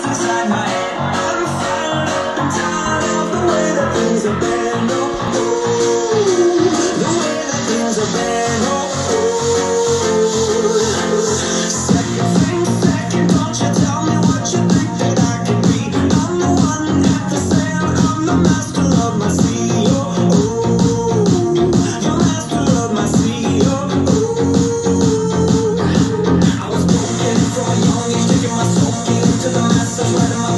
inside my head. I'm fed up and tired of the way that things have been. Oh, ooh, the way that things have been. Oh, ooh. Second thing, second, don't you tell me what you think that I can be. I'm the one at the sail, I'm the master of my sea. Oh, ooh, the master of my sea. Oh, ooh. I was broken from a young age, taking my soul into the masses, writing my